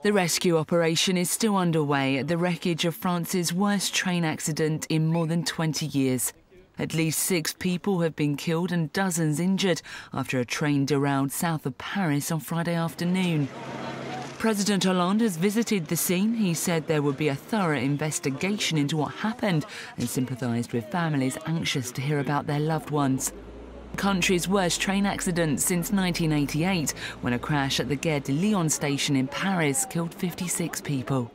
The rescue operation is still underway at the wreckage of France's worst train accident in more than 20 years. At least 6 people have been killed and dozens injured after a train derailed south of Paris on Friday afternoon. President Hollande has visited the scene. He said there would be a thorough investigation into what happened and sympathised with families anxious to hear about their loved ones. The country's worst train accident since 1988, when a crash at the Gare de Lyon station in Paris killed 56 people.